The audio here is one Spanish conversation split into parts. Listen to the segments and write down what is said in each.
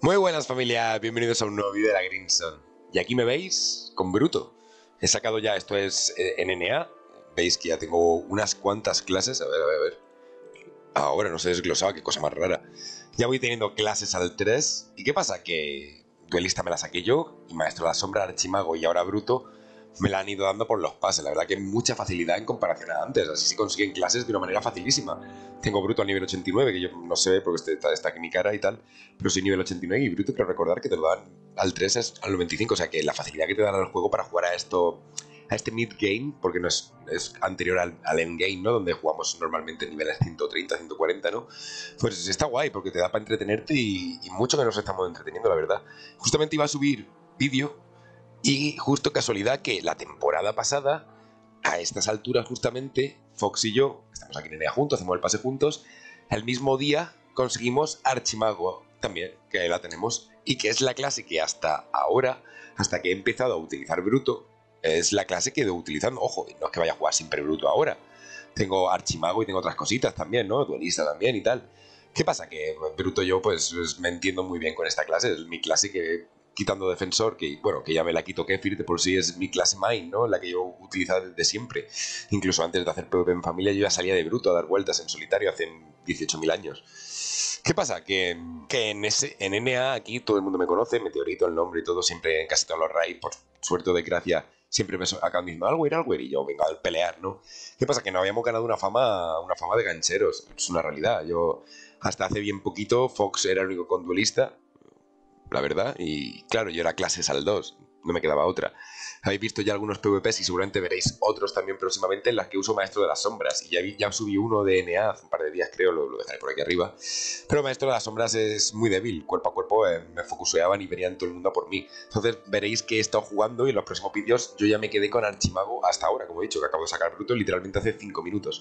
Muy buenas familia, bienvenidos a un nuevo vídeo de la Greenson. Y aquí me veis con Bruto. He sacado ya, esto es NNA. Veis que ya tengo unas cuantas clases. A ver. Ahora no sé desglosado, qué cosa más rara. Ya voy teniendo clases al 3. ¿Y qué pasa? Que duelista me la saqué yo, y maestro de la sombra, archimago y ahora Bruto me la han ido dando por los pases. La verdad que mucha facilidad en comparación a antes. Así se consiguen clases de una manera facilísima. Tengo Bruto a nivel 89, que yo no sé porque está aquí mi cara y tal, pero soy nivel 89 y Bruto quiero recordar que te lo dan al 3 es al 95, o sea que la facilidad que te dan al juego para jugar a esto, a este mid-game, porque no es anterior al endgame, ¿no? Donde jugamos normalmente niveles 130, 140, ¿no? Pues está guay porque te da para entretenerte y mucho que nos estamos entreteniendo, la verdad. Justamente iba a subir vídeo y justo casualidad que la temporada pasada, a estas alturas justamente, Fox y yo, estamos aquí en ENEA juntos, hacemos el pase juntos, el mismo día conseguimos Archimago también, que la tenemos, y que es la clase que hasta ahora, hasta que he empezado a utilizar Bruto, es la clase que he ido utilizando. Ojo, no es que vaya a jugar siempre Bruto ahora. Tengo Archimago y tengo otras cositas también, ¿no? Duelista también y tal. ¿Qué pasa? Que Bruto yo pues me entiendo muy bien con esta clase, es mi clase que quitando defensor, que bueno, que ya me la quito Kefir, de por sí es mi clase main, ¿no? La que yo utilizo desde siempre. Incluso antes de hacer PvP en familia, yo ya salía de Bruto a dar vueltas en solitario hace 18.000 años. ¿Qué pasa? Que en NA aquí todo el mundo me conoce, Meteorito, el nombre y todo, siempre en casi todos los raids, por suerte o desgracia, siempre me acaban diciendo Alwer, y yo vengo a pelear, ¿no? ¿Qué pasa? Que no habíamos ganado una fama de gancheros, es una realidad. Yo, hasta hace bien poquito, Fox era el único con duelista, la verdad, y claro, yo era clases al 2, no me quedaba otra. Habéis visto ya algunos PvPs y seguramente veréis otros también próximamente en las que uso Maestro de las Sombras, y ya subí uno de NA hace un par de días, creo, lo dejaré por aquí arriba. Pero Maestro de las Sombras es muy débil, cuerpo a cuerpo me focuseaban y venían todo el mundo a por mí. Entonces veréis que he estado jugando y en los próximos vídeos yo ya me quedé con Archimago hasta ahora, como he dicho, que acabo de sacar Bruto literalmente hace 5 minutos.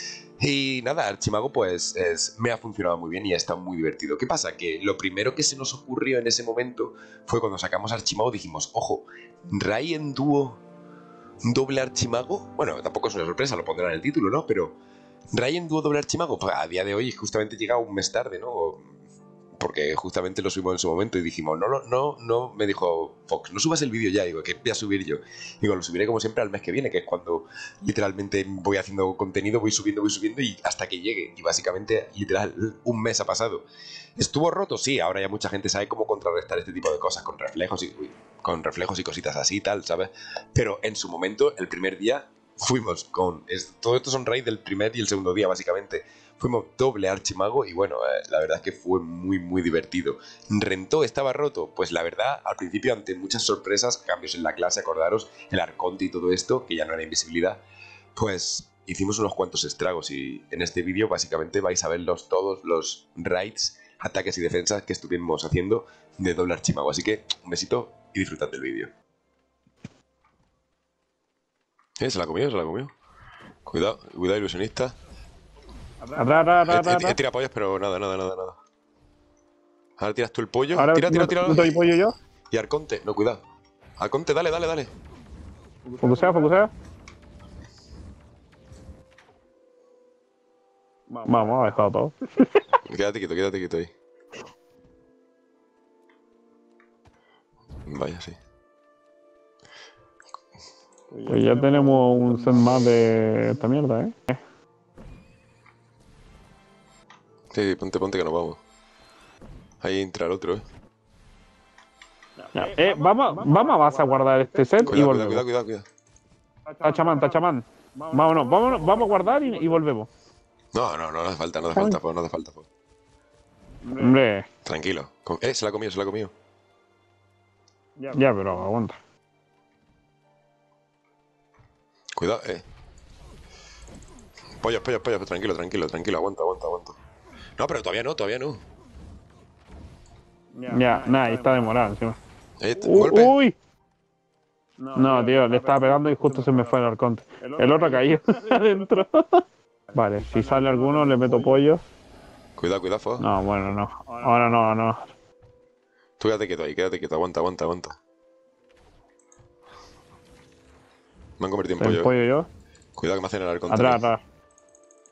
Y nada, Archimago pues me ha funcionado muy bien y ha estado muy divertido. ¿Qué pasa? Que lo primero que se nos ocurrió en ese momento fue cuando sacamos Archimago, dijimos, ojo, Rai en dúo doble Archimago. Bueno, tampoco es una sorpresa, lo pondrán en el título, ¿no? Pero Rai en dúo doble Archimago, pues a día de hoy justamente llega un mes tarde, ¿no? Porque justamente lo subimos en su momento y dijimos, no, me dijo Fox, no subas el vídeo ya, digo, que voy a subir yo. Digo, lo subiré como siempre al mes que viene, que es cuando literalmente voy haciendo contenido, voy subiendo y hasta que llegue. Y básicamente, literal, un mes ha pasado. ¿Estuvo roto? Sí, ahora ya mucha gente sabe cómo contrarrestar este tipo de cosas con reflejos y cositas así y tal, ¿sabes? Pero en su momento, el primer día, fuimos con... todo esto son raids del primer y el segundo día, básicamente. Fuimos doble Archimago y bueno, la verdad es que fue muy divertido. ¿Rentó? ¿Estaba roto? Pues la verdad, al principio, ante muchas sorpresas, cambios en la clase, acordaros, el arconte y todo esto, que ya no era invisibilidad, pues hicimos unos cuantos estragos y en este vídeo básicamente vais a ver todos los raids, ataques y defensas que estuvimos haciendo de doble Archimago. Así que un besito y disfrutad del vídeo. Se la comió, se la comió. Cuidado, ilusionista. Atrás. He tirado pollos, pero nada. Ahora tiras tú el pollo. Ahora Tira. no te doy pollo yo. Y Arconte, no, cuidado. Arconte, dale. Focusea. Vamos, ha dejado todo. Quédate quieto ahí. Vaya, sí. Pues ya tenemos un set más de esta mierda, ¿eh? Sí, ponte que nos vamos. Ahí entra el otro, Ya, vas a guardar este set y volvemos. Cuidado. Tachamán. Vamos a guardar y volvemos. No hace falta, no hace falta. Hombre. Tranquilo. Se la ha comido. Ya, pero aguanta. Cuidado, Pollos, tranquilo, aguanta. No, pero todavía no. Ya, nada, está demorado encima. Golpe. ¡Uy! No, tío, le estaba pegando y justo se me fue el arconte. El otro ha caído adentro. Vale, si sale alguno le meto pollo. Cuidado, Fo. No, bueno, no. Ahora no. Tú quédate quieto, aguanta. Me han convertido en pollo. Pollo yo. Cuidado que me hacen el arconte. Atrás.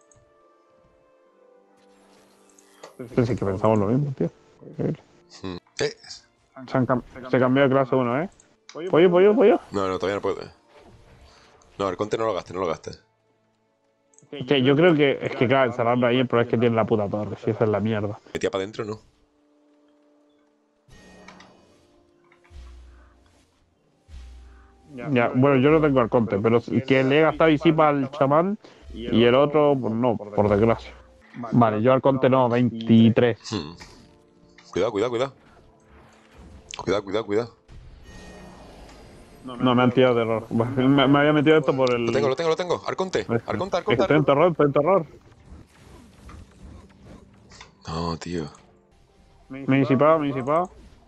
Pensé que pensamos lo mismo, tío. Eh. Se cambió de clase uno, ¿eh? Pollo. No, todavía no puedo. No, Arconte no lo gastes, no lo gastes. Que yo creo que es que, claro, encerrarlo ahí, pero es que tiene la puta torre, si esa es la mierda. Metía para adentro, ¿no? Ya, bueno, yo no tengo Arconte, pero que le he gastado Isipa al chamán y el otro, pues no, por desgracia. Vale, yo Arconte no, 23. Cuidado. Cuidado. No, me han tirado de error. Me había metido esto por el... Lo tengo. Arconte. Estoy en terror. No, tío. Me he disipado.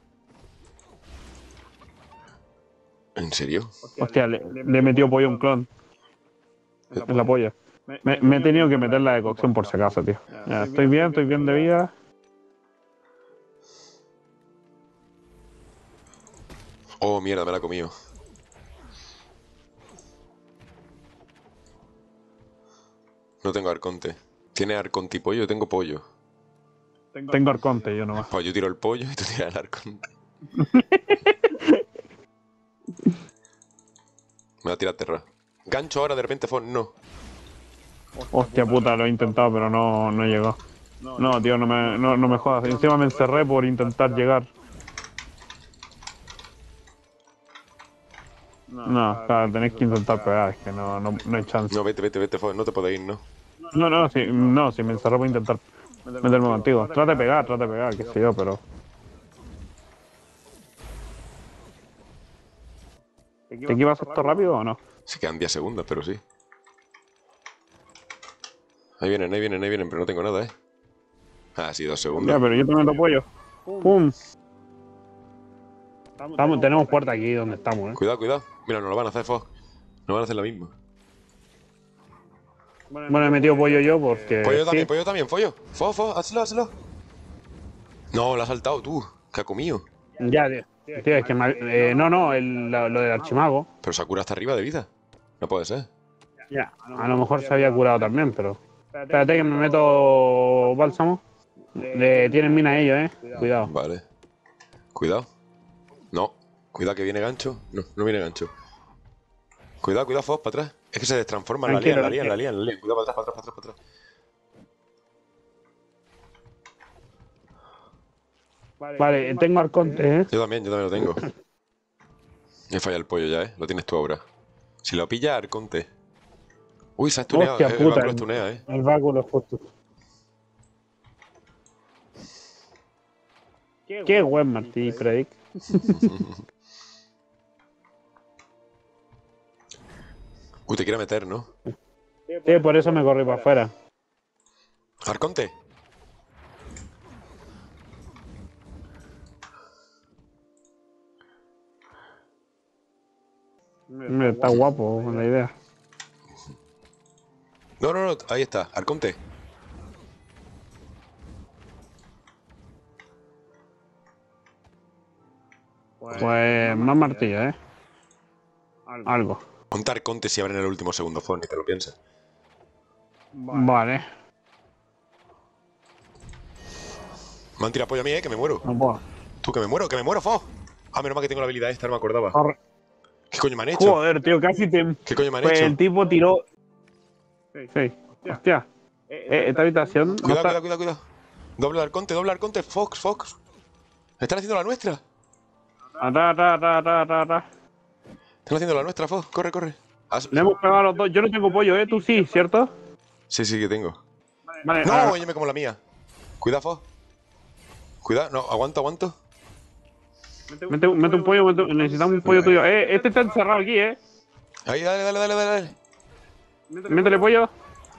¿En serio? Hostia, le he metido pollo a un clon. En la polla. Me he tenido que meter la de cocción por si acaso, tío. Ya, estoy bien de vida. Oh, mierda, me la he comido. No tengo Arconte. ¿Tiene Arconte y pollo? Yo tengo pollo. Tengo Arconte, yo nomás. Pues yo tiro el pollo y tú tiras el Arconte. Me va a tirar terra. Gancho ahora, de repente, no. Hostia puta, lo he intentado, pero no llegó. No, tío, no me jodas. Encima me encerré por intentar llegar. No, claro, tenéis que intentar pegar, es que no hay chance. No, vete, no te podéis ir, ¿no? Si me encerré por intentar meterme contigo. Trata de pegar, qué sé yo, pero... ¿Te equipas esto rápido o no? Sí quedan 10 segundos, pero sí. Ahí vienen, pero no tengo nada, ¿eh? Ah, sí, 2 segundos. Ya, pero yo te meto pollo. ¡Pum! Tenemos puerta aquí donde estamos, ¿eh? Cuidado. Mira, no lo van a hacer, Fox. No van a hacer la misma. Bueno, he metido pollo yo porque... Pollo también, pollo. Fox, hazlo. No, lo has saltado tú. ¿Qué ha comido? Ya, tío. Tío, es que... lo del archimago. Pero Sakura está arriba de vida. No puede ser. Ya, a lo mejor se había curado también, pero... Espérate que me meto bálsamo. Tienen mina ellos, Cuidado. Vale. Cuidado. No. Cuidado que viene gancho. No viene gancho. Cuidado, Fox, para atrás. Es que se destransforma, la lían. Cuidado, para atrás. Vale, tengo Arconte, Yo también lo tengo. He fallado el pollo ya, Lo tienes tú ahora. Si lo pilla, Arconte. Uy, se ha stuneado. Hostia, El puta, báculo estunea, El báculo es justo. Qué buen Martí, Predic. Uy, te quiere meter, ¿no? Sí, por eso me corrí para afuera. Arconte. Está guapo la idea. No, ahí está, Arconte. Pues más martillo, Algo. Ponte Arconte si abren el último segundo, Fon, ni te lo piensas. Vale. Me han tirado pollo a mí, que me muero. No puedo. Tú, que me muero, Fo. Ah, menos mal que tengo la habilidad esta, no me acordaba. Corre. ¿Qué coño me han hecho? Joder, tío, casi te... ¿Qué coño me han Pues hecho? el tipo tiró... Sí. Hostia. Esta habitación... Cuidado. Doble Arconte, Fox. Están haciendo la nuestra. Atrás. Están haciendo la nuestra, Fox. Corre. Le hemos pegado a los dos. Yo no tengo pollo, Tú sí, ¿cierto? Sí, que tengo. Vale, No, yo me como la mía. Cuidado, Fox. Cuidado, no, aguanto. Mete un pollo, necesitamos un pollo tuyo. Este está encerrado aquí, Ahí, dale. Métele pollo.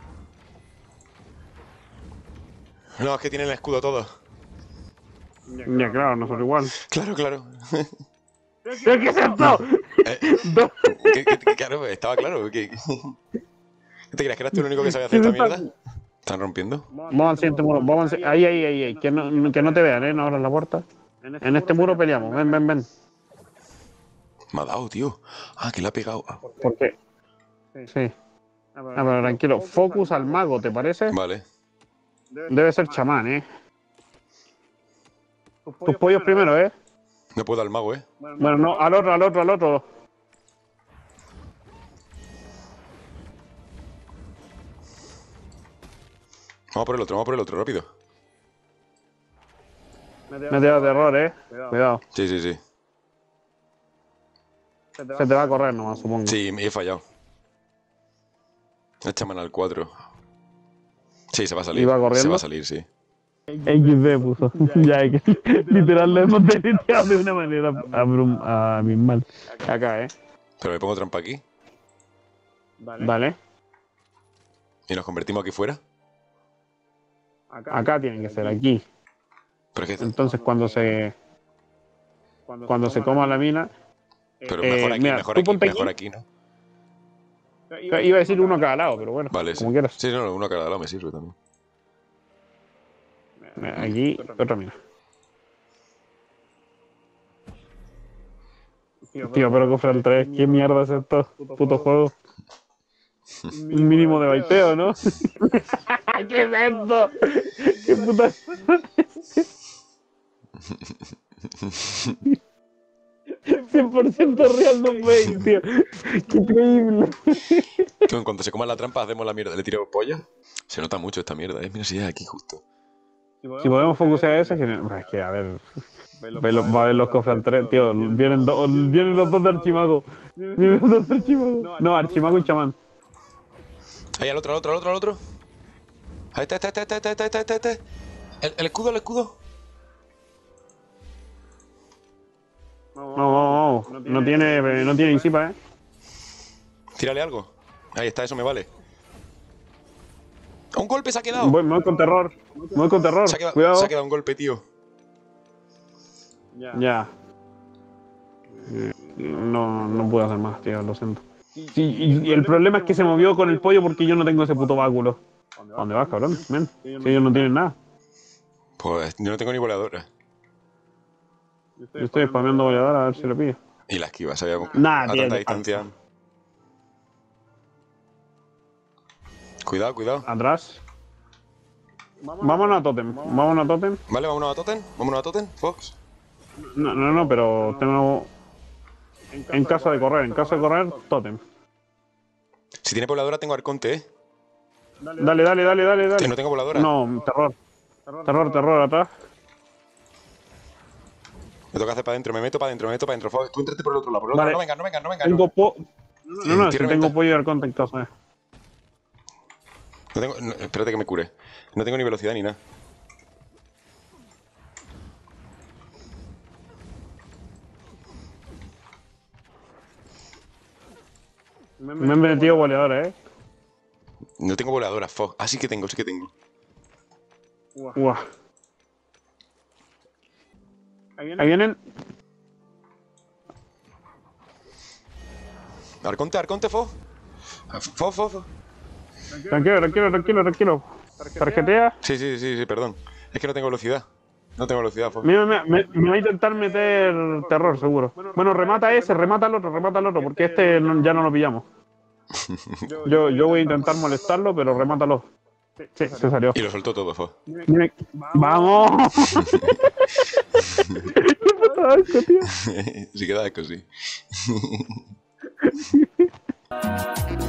No, es que tienen el escudo todo. Ya, claro, nosotros igual. Claro. ¿Pero qué es esto? Claro, estaba claro. ¿Qué te crees que eras tú el único que sabía hacer esta mierda? ¿Están rompiendo? Vamos al siguiente muro. Ahí. Que no te vean, no abras la puerta. En este muro peleamos. Ven. Me ha dado, tío. Ah, que le ha pegado. ¿Por qué? Sí. Pero tranquilo. Focus al mago, ¿te parece? Vale. Debe ser chamán, Tus pollos primero, ¿eh? No puedo al mago, Bueno, no, al otro. Vamos por el otro, rápido. Me te da terror, Cuidado. Sí, sí, sí. Se te va a correr nomás, supongo. Sí, me he fallado. Échame al 4. Sí, se va a salir. ¿Iba corriendo? Se va a salir, sí. XD puso. Ya, es que literal lo hemos deleteado de una manera abismal. Acá, Pero me pongo trampa aquí Vale. y nos convertimos aquí fuera. Acá tiene que ser, aquí. Pero es que... Entonces cuando se coma la mina... Pero mejor aquí, mira, mejor tú aquí, ponte mejor aquí, ¿no? Iba a decir uno a cada lado, pero bueno, Vale, como sí. quieras. Sí, no, uno a cada lado me sirve también. Mira, aquí, otra mina. Tío, pero cofre al 3, ¿qué mierda es esto? Puto juego. Un mínimo de baiteo, ¿no? ¿Qué es esto? ¿Qué puta? 100% real no veis, tío. Qué increíble. Tú, en cuanto se coma la trampa, hacemos la mierda. Le tiro polla. Se nota mucho esta mierda, Mira si es aquí justo. Si podemos focusear ese, es que, a ver... Va a ver los cofres al 3, tío. Vienen los dos de Archimago. Vienen los dos de Archimago. No, Archimago y Chamán. Ahí, al otro. Ahí está. El escudo. Vamos. No tiene Isipa, Tírale algo. Ahí está, eso me vale. ¡Un golpe se ha quedado! Me voy con terror. Cuidado. Se ha quedado un golpe, tío. Ya. No puedo hacer más, tío, lo siento. Sí, y el problema es que se movió con el pollo porque yo no tengo ese puto báculo. ¿A dónde vas, cabrón? Men, si ellos no tienen nada. Pues yo no tengo ni voladora. Yo estoy spameando boleador a ver si lo pillo. Y la esquiva, sabíamos. Nah, a tío, tanta distancia. Cuidado. Atrás. Vámonos a Totem. Vale, vámonos a Totem, Fox. No, pero tengo... En caso de correr, Totem. Si tiene voladora, tengo arconte, Dale. Si no tengo voladora. No, terror, atrás. Me toca hacer para adentro, me meto para adentro. Fox, tú entrate por el otro lado. Vale. No venga. No, si tengo pollo de arconte en casa. No tengo, espérate que me cure. No tengo ni velocidad ni nada. Me han metido boleadores, No tengo voladora, Fox. Ah, sí que tengo. Guau. Ahí vienen. Arconte, Fox. Fox. Tranquilo. ¿Tarjetea? Sí, perdón. Es que no tengo velocidad. Fox. Me va a intentar meter terror, seguro. Bueno, remata al otro, porque este ya no lo pillamos. Yo voy a intentar molestarlo, pero remátalo. Sí, se salió. Y lo soltó todo, Fox. ¡Vamos! ¡Qué puto asco, tío! Sí, queda asco, sí.